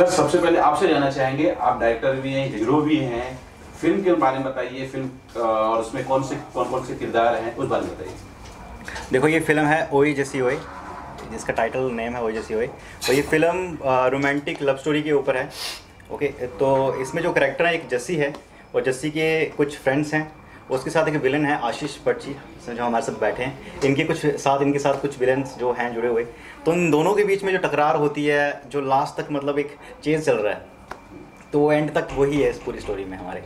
Sir सबसे पहले आपसे जानना चाहेंगे, आप डायरेक्टर भी हैं, हीरो भी हैं, फिल्म के बारे में बताइए। फिल्म और उसमें कौन कौन से किरदार हैं, उस बारे में बताइए। देखो ये फिल्म है ओए जैसी ओए, जिसका टाइटल नेम है ओए जैसी ओए। तो ये फिल्म रोमांटिक लव स्टोरी के ऊपर है। ओके, तो इसमें जो करेक्टर है एक जस्सी है, और जस्सी के कुछ फ्रेंड्स हैं, उसके साथ एक विलन है आशीष बच्ची जो हमारे साथ बैठे हैं। इनके साथ कुछ विलन्स जो हैं जुड़े हुए। तो इन दोनों के बीच में जो टकरार होती है, जो लास्ट तक मतलब एक चेज चल रहा है, तो वो एंड तक वही है इस पूरी स्टोरी में हमारे।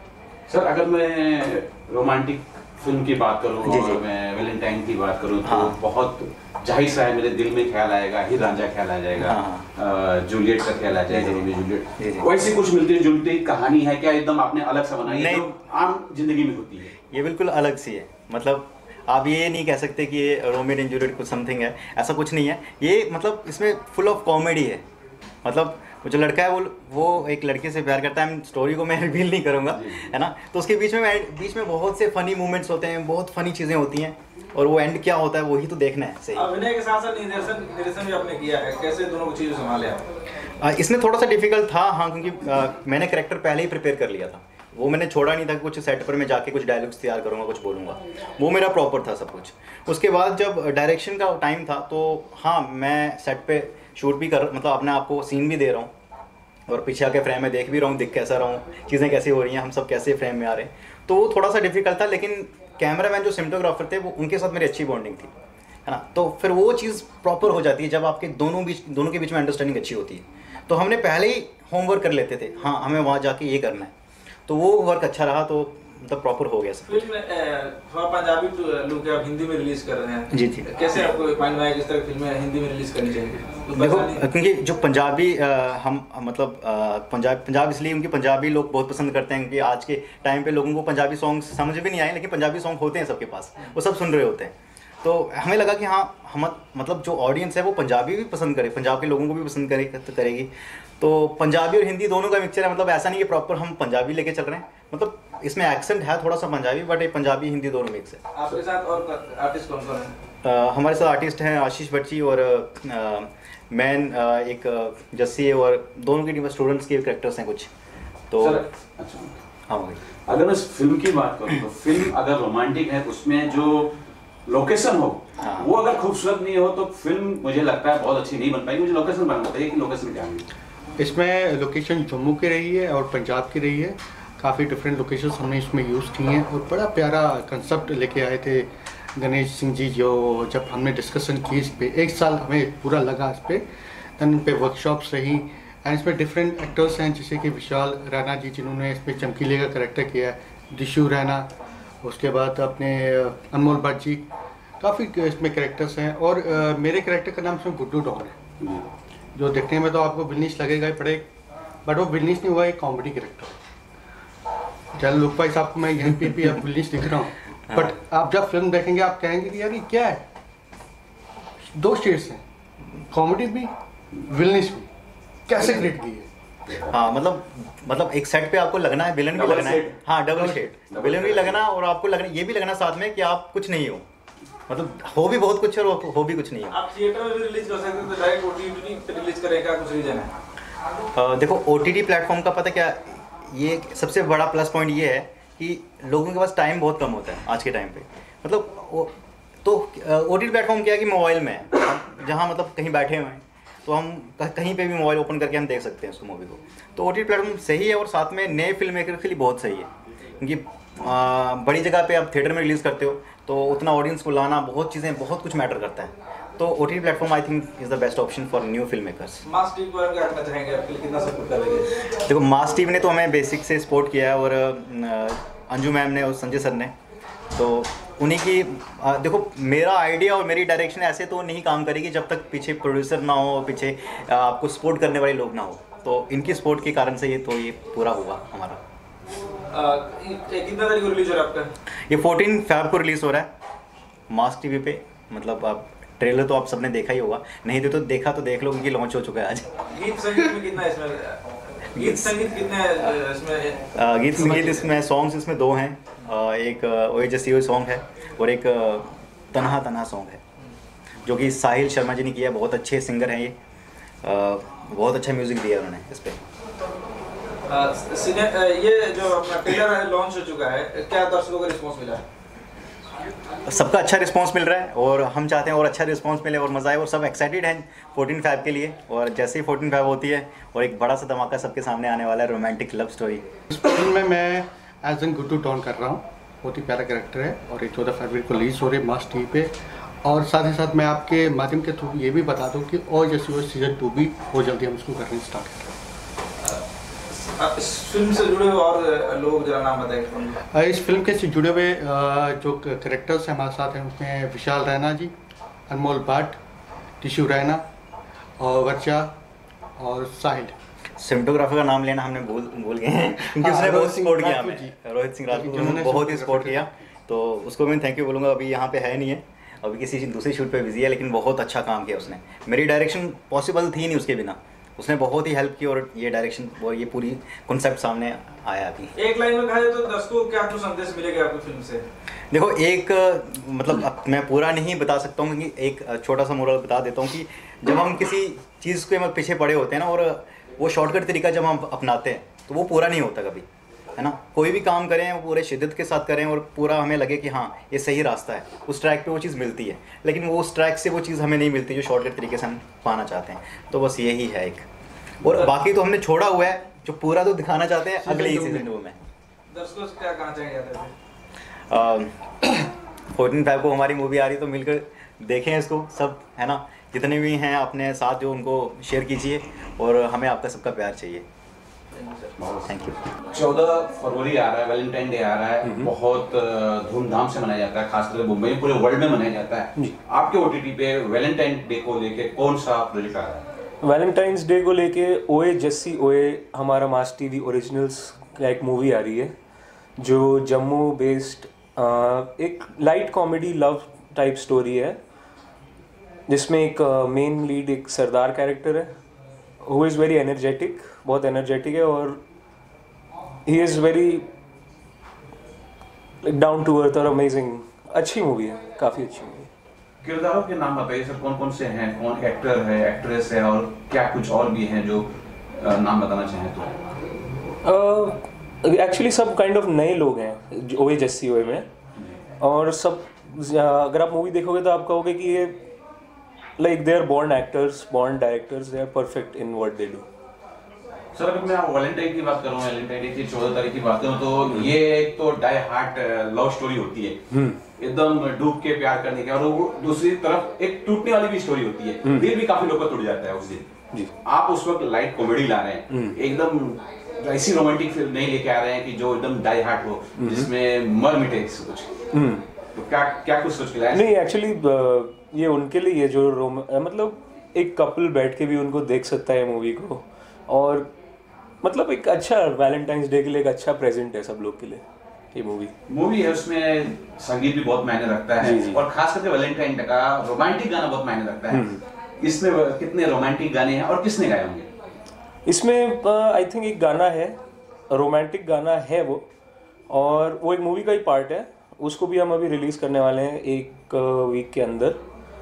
सर अगर मैं रोमांटिक फिल्म की बात करूँ और मैं वैलेंटाइन की बात करूँ तो बहुत जाहिर सा है मेरे दिल में ख्याल आएगा, हीर रांझा ख्याल आ जाएगा, जूलियट का ख्याल आ जाएगा, रोमियो जूलियट। वैसी कुछ मिलती जुलती कहानी है क्या? एकदम आपने अलग सा बनाई है जो आम जिंदगी में होती है? ये बिल्कुल अलग सी है। मतलब आप ये नहीं कह सकते कि ये रोमियो एंड जूलियट कुछ समथिंग है, ऐसा कुछ नहीं है। ये मतलब इसमें फुल ऑफ कॉमेडी है। मतलब जो लड़का है वो एक लड़के से प्यार करता है, स्टोरी को मैं रिवील नहीं करूँगा, है ना। तो उसके बीच में बहुत से फनी मोमेंट्स होते हैं, बहुत फनी चीज़ें होती हैं, और वो एंड क्या होता है वही तो देखना है। सही। अभिनय के साथ साथ निर्देशन भी आपने किया है, कैसे दोनों को चीज़ें संभाले आप? इसमें थोड़ा सा डिफिकल्ट था, हाँ, क्योंकि मैंने कैरेक्टर पहले ही प्रिपेयर कर लिया था। वो मैंने छोड़ा नहीं था कि कुछ सेट पर मैं जाके कुछ डायलॉग्स तैयार करूँगा, कुछ बोलूँगा। वो मेरा प्रॉपर था सब कुछ। उसके बाद जब डायरेक्शन का टाइम था तो हाँ, मैं सेट पे शूट भी मतलब अपने आप को सीन भी दे रहा हूँ, और पीछे आके फ्रेम में देख भी रहा हूँ, दिख कैसा रहा हूँ, चीज़ें कैसी हो रही हैं, हम सब कैसे फ्रेम में आ रहे हैं। तो वो थोड़ा सा डिफिकल्ट था, लेकिन कैमरामैन जो सिनेमेटोग्राफर थे वो उनके साथ मेरी अच्छी बॉन्डिंग थी, है ना। तो फिर वो चीज़ प्रॉपर हो जाती है जब आपके दोनों के बीच में अंडरस्टैंडिंग अच्छी होती है। तो हमने पहले ही होमवर्क कर लेते थे, हाँ हमें वहाँ जाके ये करना है, तो वो वर्क अच्छा रहा, तो मतलब प्रॉपर हो गया सब। फिल्म थोड़ा पंजाबी लुक है, आप हिंदी में रिलीज कर रहे हैं। जी। कैसे आपको माइंड में आया किस तरह की फिल्में हिंदी में रिलीज करनी चाहिए? देखो, क्योंकि जो पंजाबी हम मतलब पंजाब इसलिए उनके पंजाबी लोग बहुत पसंद करते हैं कि आज के टाइम पे लोगों को पंजाबी सॉन्ग्स समझ भी नहीं आए, लेकिन पंजाबी सॉन्ग होते हैं सबके पास, वो सब सुन रहे होते हैं। तो हमें लगा कि हाँ, हम मतलब जो ऑडियंस है वो पंजाबी भी पसंद करे, पंजाब के लोगों को भी पसंद करेगी। तो पंजाबी और हिंदी दोनों का मिक्सचर है। मतलब ऐसा नहीं कि प्रॉपर हम पंजाबी लेके चल रहे हैं, मतलब इसमें एक्सेंट है थोड़ा सा पंजाबी, बट ये पंजाबी हिंदी दोनों मिक्स है। आपके साथ और आर्टिस्ट कौन कौन है? हमारे साथ आर्टिस्ट हैं आशीष बच्ची और मैन एक जस्सी है, और दोनों के स्टूडेंट्स के कैरेक्टर्स हैं कुछ। तो अच्छा, हाँ भाई, अगर मैं फिल्म की बात करूँ तो फिल्म अगर रोमांटिक है, उसमें जो लोकेशन हो वो अगर खूबसूरत नहीं हो तो फिल्म मुझे लगता है बहुत अच्छी नहीं बन पाएगी। मुझे लोकेशन बनना बताइए कि लोकेशन क्या है? इसमें लोकेशन जम्मू की रही है और पंजाब की रही है। काफ़ी डिफरेंट लोकेशंस हमने इसमें यूज़ की हैं, और बड़ा प्यारा कंसेप्ट लेके आए थे गणेश सिंह जी। जब हमने डिस्कशन की इस पर, 1 साल हमें पूरा लगा इस पर, दैन पे वर्कशॉप्स रही। एंड इसमें डिफरेंट एक्टर्स हैं, जैसे कि विशाल रैना जी जिन्होंने इसमें चमकीले का करेक्टर किया है, दिशु रैना, उसके बाद अपने अनमोल भट्ट जी, काफ़ी इसमें कैरेक्टर्स हैं। और मेरे कैरेक्टर का नाम इसमें गुड्डू डॉन है, जो देखने में तो आपको विलनिश लगेगा ही पड़े, बट वो विलनिश नहीं हुआ, एक कॉमेडी कैरेक्टर। चल लोक भाई साहब को मैं यहीं पे भी अब विलनिश दिख रहा हूँ, बट आप जब फिल्म देखेंगे आप कहेंगे कि यार ये क्या है। 2 शेड्स हैं, कॉमेडी भी विलनिश भी, कैसे क्रिएट की है। हाँ, मतलब एक सेट पे आपको लगना है, विलन भी लगना है, हाँ डबल शेड, विलन भी लगना और आपको लगना, ये भी लगना साथ में कि आप कुछ नहीं हो, मतलब हो भी बहुत कुछ है और हो भी कुछ नहीं है। आप थिएटर में भी रिलीज कर सकते हैं, तो डायरेक्ट ओटीटी पे रिलीज करेगा, कुछ रीजन है? देखो, ओटीटी प्लेटफॉर्म का पता क्या, ये सबसे बड़ा प्लस पॉइंट ये है कि लोगों के पास टाइम बहुत कम होता है आज के टाइम पे। मतलब तो ओटीटी प्लेटफॉर्म क्या है कि मोबाइल में है, जहाँ मतलब कहीं बैठे हुए हैं तो हम कहीं पे भी मोबाइल ओपन करके हम देख सकते हैं उस मूवी को। तो ओटीटी प्लेटफॉर्म सही है, और साथ में नए फिल्म मेकर के लिए बहुत सही है, क्योंकि बड़ी जगह पे आप थिएटर में रिलीज़ करते हो तो उतना ऑडियंस को लाना, बहुत चीज़ें, बहुत कुछ मैटर करता है। तो OTT platform I think is the best option for new film makers. Mass TV को क्या कहना चाहेंगे, आपके लिए कितना सपोर्ट करेंगे? देखो, मास टीवी ने तो हमें बेसिक से सपोर्ट किया है, और अंजू मैम ने और संजय सर ने, तो उन्हीं की देखो, मेरा आइडिया और मेरी डायरेक्शन ऐसे तो नहीं काम करेगी जब तक पीछे प्रोड्यूसर ना हो, पीछे आपको सपोर्ट करने वाले लोग ना हो। तो इनकी सपोर्ट के कारण से ये पूरा हुआ हमारा। कितना तारीख को रिलीज हो रहा है आपका? ये 14 फ़रवरी को रिलीज़ हो रहा है मास टीवी पे। मतलब आप ट्रेलर तो आप सबने देखा ही होगा, नहीं तो देखा तो देख लो, क्योंकि लॉन्च हो चुका है आज। गीत संगीत में कितना इसमें गीत संगीत इसमें सॉन्ग्स इसमें 2 हैं, एक ओए जैसी ओए सॉन्ग है और एक तन्हा तन्हा सॉन्ग है, जो कि साहिल शर्मा जी ने किया। बहुत अच्छे सिंगर हैं ये, बहुत अच्छा म्यूज़िक दिया उन्होंने इस पर। ये जो अपना ट्रेलर लॉन्च हो चुका है, क्या दर्शकों का रिस्पॉन्स मिला है? सबका अच्छा रिस्पांस मिल रहा है और हम चाहते हैं और अच्छा रिस्पांस मिले और मज़ा आए और सब एक्साइटेड हैं 14 फ़रवरी के लिए। और जैसे ही 14 फ़रवरी होती है और एक बड़ा सा धमाका सबके सामने आने वाला है, रोमांटिक लव स्टोरी। इस फिल्म में मैं एज एन गुड्डू डॉन कर रहा हूँ, बहुत ही प्यारा कैरेक्टर है और ये 14 फरवरी को रिलीज हो रही है मास टीवी पे। और साथ ही साथ मैं आपके माध्यम के थ्रू ये भी बता दूँ कि और जैसे वो सीज़न 2 भी बहुत जल्दी हम उसको करने स्टार्ट कर रहे हैं। इस फिल्म से जुड़े हुए और लोग जरा नाम बताएं। इस फिल्म के से जुड़े हुए जो कैरेक्टर्स हमारे साथ हैं उसमें विशाल रैना जी, अनमोल भट्ट, टिशू रैना और वर्चा और साहिल। सिनेमेटोग्राफर का नाम लेना हमने भूल गए हैं क्योंकि उसने बहुत सपोर्ट किया हमें, रोहित सिंह राजपूत ने बहुत ही सपोर्ट किया, तो उसको मैं थैंक यू बोलूँगा। अभी यहाँ पे है नहीं है, अभी किसी दूसरी शूट पे बिजी है, लेकिन बहुत अच्छा काम किया उसने। मेरी डायरेक्शन पॉसिबल थी नहीं उसके बिना, उसने बहुत ही हेल्प की और ये डायरेक्शन और ये पूरी कॉन्सेप्ट सामने आया अभी। एक लाइन में कहा जाए तो दर्शकों को क्या कुछ संदेश मिलेगा आपको फिल्म से? देखो, एक मतलब अब मैं पूरा नहीं बता सकता हूँ कि एक छोटा सा मोरल बता देता हूँ कि जब हम किसी चीज़ के पीछे पड़े होते हैं ना और वो शॉर्टकट तरीका जब हम अपनाते हैं तो वो पूरा नहीं होता कभी, है ना। कोई भी काम करें वो पूरे शिद्दत के साथ करें और पूरा हमें लगे कि हाँ ये सही रास्ता है, उस ट्रैक पे वो चीज़ मिलती है, लेकिन वो उस ट्रैक से वो चीज़ हमें नहीं मिलती जो शॉर्टकट तरीके से हम पाना चाहते हैं। तो बस यही है एक, और बाकी तो हमने छोड़ा हुआ है, जो पूरा तो दिखाना चाहते हैं अगले ही सीजन में। दर्शकों से क्या कहना चाहेंगे? 14 फ़रवरी को हमारी मूवी आ रही है तो मिलकर देखें इसको सब, है ना। जितने भी हैं अपने साथ जो उनको शेयर कीजिए और हमें आपका सबका प्यार चाहिए। Thank you. 14 फरवरी आ रहा है, वैलेंटाइन डे आ रहा है, बहुत धूमधाम से मनाया जाता है, खासकर मुंबई में, पूरे वर्ल्ड में मनाया जाता है। आपके ओटीटी पे वैलेंटाइन डे को लेके कौन सा प्रोजेक्ट आ रहा है? वैलेंटाइंस डे को लेके ओए जस्सी ओए हमारा मास टीवी ओरिजिनल्स का एक मूवी आ रही है जो जम्मू बेस्ड एक light comedy love type story है, जिसमें एक मेन लीड एक सरदार कैरेक्टर है हु इज़ वेरी एनर्जेटिक, बहुत एनर्जेटिक है और he is very down to earth और अमेजिंग। अच्छी मूवी है, काफ़ी अच्छी मूवी है। किरदारों के नाम बताइए सर, कौन कौन से हैं, कौन एक्टर है, एक्ट्रेस है और क्या कुछ और भी हैं जो नाम बताना चाहें तो? एक्चुअली सब काइंड ऑफ नए लोग हैं ओए जस्सी ओए में, और सब अगर आप मूवी देखोगे तो आप कहोगे कि ये like they are born actors, born directors, they are perfect in what they do. Sir अगर मैं वैलेंटाइन की बात करूँ, वैलेंटाइन डे की 14 तारीख की बात करूँ तो ये एक तो डाई हार्ट लव स्टोरी होती है, एकदम डूब के प्यार करने की, और वो दूसरी तरफ एक टूटने वाली भी स्टोरी होती है, दिल भी काफी लोग का टूट जाता है उस दिन। आप उस वक्त लाइट कॉमेडी ला रहे हैं, एकदम ऐसी रोमांटिक फिल्म नहीं लेके आ रहे हैं कि जो एकदम डाई हार्ट हो, जिसमें मर मिटे कुछ, तो क्या कुछ सोच के लाए? नहीं, एक्चुअली ये उनके लिए है जो मतलब एक कपल बैठ के भी उनको देख सकता है मूवी को, और मतलब एक अच्छा वैलेंटाइंस डे के लिए एक अच्छा प्रेजेंट है सब लोग के लिए ये मूवी है। उसमें संगीत भी बहुत मायने रखता है और खास करके वैलेंटाइन डे का रोमांटिक गाना बहुत मायने रखता है। इसमें कितने रोमांटिक गाने हैं और किसने गाए होंगे? इसमें आई थिंक एक गाना है, रोमांटिक गाना है वो, और वो एक मूवी का ही पार्ट है, उसको भी हम अभी रिलीज करने वाले हैं एक वीक के अंदर।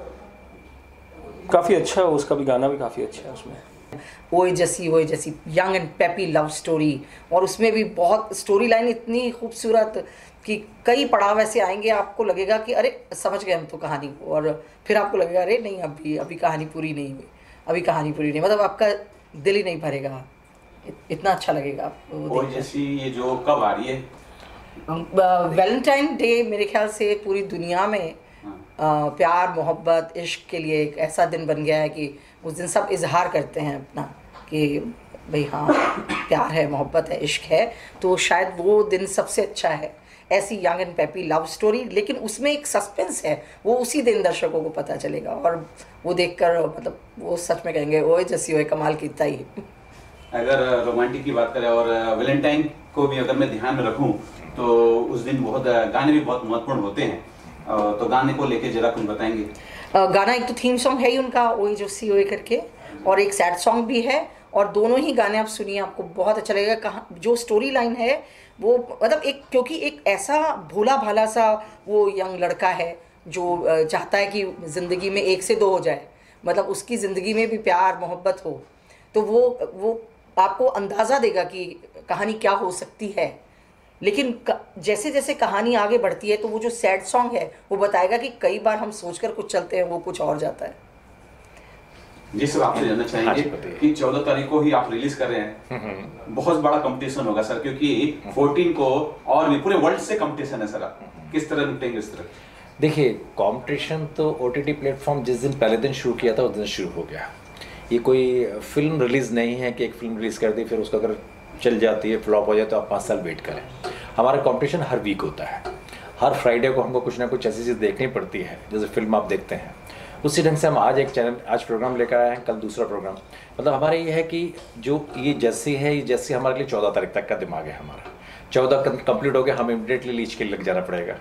काफ़ी अच्छा है, उसका भी गाना भी काफ़ी अच्छा है उसमें। ओए जैसी young and peppy love story, और उसमें भी बहुत स्टोरी लाइन इतनी खूबसूरत कि कई पड़ाव ऐसे आएंगे आपको लगेगा कि अरे समझ गए हम तो कहानी को, और फिर आपको लगेगा अरे नहीं अभी कहानी पूरी नहीं हुई, मतलब आपका दिल ही नहीं भरेगा, इतना अच्छा लगेगा आपको। ओए जैसी ये जो कब आ रही है? वैलेंटाइन डे मेरे ख्याल से पूरी दुनिया में प्यार मोहब्बत इश्क के लिए एक ऐसा दिन बन गया है कि उस दिन सब इजहार करते हैं अपना कि भाई हाँ प्यार है, मोहब्बत है, इश्क है, तो शायद वो दिन सबसे अच्छा है। ऐसी young and peppy love story, लेकिन उसमें एक सस्पेंस है, वो उसी दिन दर्शकों को पता चलेगा और वो देखकर मतलब वो सच में कहेंगे ओए जैसी ओए कमाल कीता ही। अगर रोमांटिक की बात करें और वैलेंटाइन को भी अगर मैं ध्यान में रखूं तो उस दिन बहुत गाने भी बहुत महत्वपूर्ण होते हैं, तो गाने को लेके जरा कुछ बताएंगे? गाना एक तो थीम सॉन्ग है ही उनका ओए जो सी ओए करके, और एक सैड सॉन्ग भी है, और दोनों ही गाने आप सुनिए आपको बहुत अच्छा लगेगा। कहाँ जो स्टोरी लाइन है वो मतलब एक, क्योंकि एक ऐसा भोला भाला सा वो यंग लड़का है जो चाहता है कि ज़िंदगी में एक से दो हो जाए, मतलब उसकी ज़िंदगी में भी प्यार मोहब्बत हो, तो वो आपको अंदाज़ा देगा कि कहानी क्या हो सकती है। लेकिन जैसे जैसे कहानी आगे बढ़ती है तो वो जो सैड सॉन्ग है वो बताएगा कि कई बार हम सोचकर कुछ चलते हैं, वो कुछ और जाता है। जी सर, आपसे जानना चाहेंगे कि 14 तारीख को ही आप रिलीज कर रहे हैं, बहुत बड़ा कंपटीशन होगा सर, क्योंकि 14 को और भी पूरे वर्ल्ड से कंपटीशन है सर, किस तरह निपटेंगे इस तरह? देखिए, कंपटीशन तो OTT प्लेटफॉर्म जिस दिन पहले दिन शुरू किया था उस दिन शुरू हो गया। ये कोई फिल्म रिलीज़ नहीं है कि एक फिल्म रिलीज़ कर दी फिर उसका अगर चल जाती है फ्लॉप हो जाए तो आप 5 साल वेट करें। हमारा कंपटीशन हर वीक होता है, हर फ्राइडे को हमको कुछ ना कुछ ऐसी चीज़ देखनी पड़ती है, जैसे फिल्म आप देखते हैं उसी ढंग से हम आज एक चैनल आज प्रोग्राम लेकर आए हैं, कल दूसरा प्रोग्राम। मतलब हमारे ये है कि जो ये जैसी है, ये जैसी हमारे लिए 14 तारीख तक का दिमाग है हमारा। 14 कंप्लीट हो गया, हम इमीडिएटली लीच के लग जाना पड़ेगा।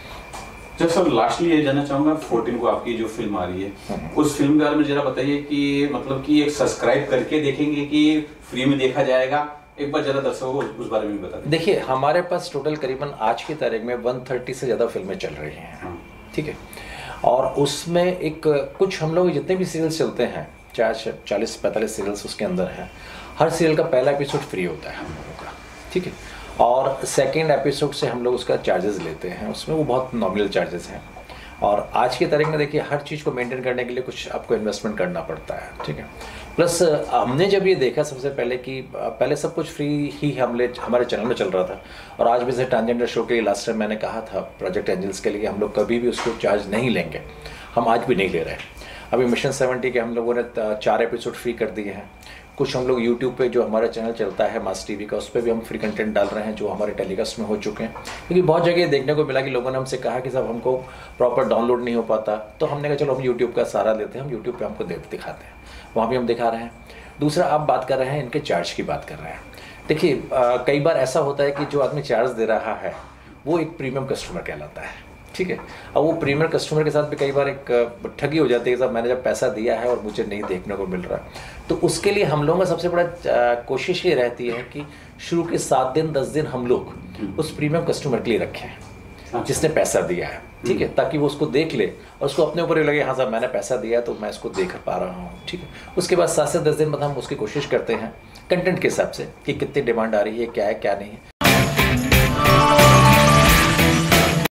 जब सर लास्टली ये जानना चाहूँगा, 14 को आपकी जो फिल्म आ रही है उस फिल्म के बारे में जरा बताइए कि मतलब कि एक सब्सक्राइब करके देखेंगे कि फ्री में देखा जाएगा, एक बार जरा दर्शकों को उस बारे में बता दें। देखिए, हमारे पास टोटल करीबन आज की तारीख में 130 से ज़्यादा फिल्में चल रही हैं, ठीक है। और उसमें एक कुछ हम लोग जितने भी सीरियल्स चलते हैं, 40-45 सीरियल्स उसके अंदर हैं, हर सीरियल का पहला एपिसोड फ्री होता है हम लोगों का, ठीक है। और सेकेंड एपिसोड से हम लोग उसका चार्जेस लेते हैं, उसमें वो बहुत नॉमिनल चार्जेस हैं। और आज की तारीख में देखिए, हर चीज़ को मेंटेन करने के लिए कुछ आपको इन्वेस्टमेंट करना पड़ता है, ठीक है। प्लस हमने जब ये देखा सबसे पहले कि पहले सब कुछ फ्री ही हमारे चैनल में चल रहा था, और आज भी से ट्रांसजेंडर शो के लिए लास्ट टाइम मैंने कहा था प्रोजेक्ट एंजल्स के लिए हम लोग कभी भी उसको चार्ज नहीं लेंगे, हम आज भी नहीं ले रहे हैं। अभी मिशन 70 के हम लोगों ने 4 एपिसोड फ्री कर दिए हैं। कुछ हम लोग यूट्यूब पे जो हमारा चैनल चलता है मास टीवी का, उस पर भी हम फ्री कंटेंट डाल रहे हैं जो हमारे टेलीकास्ट में हो चुके हैं। क्योंकि बहुत जगह देखने को मिला कि लोगों ने हमसे कहा कि साहब हमको प्रॉपर डाउनलोड नहीं हो पाता, तो हमने कहा चलो हम यूट्यूब का सहारा लेते हैं, हम यूट्यूब पे हमको दिखाते हैं, वहाँ भी हम दिखा रहे हैं। दूसरा, आप बात कर रहे हैं इनके चार्ज की बात कर रहे हैं। देखिए, कई बार ऐसा होता है कि जो आदमी चार्ज दे रहा है वो एक प्रीमियम कस्टमर कहलाता है, ठीक है। अब वो प्रीमियम कस्टमर के साथ भी कई बार एक ठगी हो जाती है, साहब मैंने जब पैसा दिया है और मुझे नहीं देखने को मिल रहा, तो उसके लिए हम लोगों का सबसे बड़ा कोशिश ये रहती है कि शुरू के 7 दिन 10 दिन हम लोग उस प्रीमियम कस्टमर के लिए रखें जिसने पैसा दिया है, ठीक है, ताकि वो उसको देख ले और उसको अपने ऊपर ही लगे हाँ साहब मैंने पैसा दिया है तो मैं इसको देख पा रहा हूँ, ठीक है। उसके बाद 7 से 10 दिन बाद हम उसकी कोशिश करते हैं कंटेंट के हिसाब से कि कितनी डिमांड आ रही है, क्या है क्या नहीं है,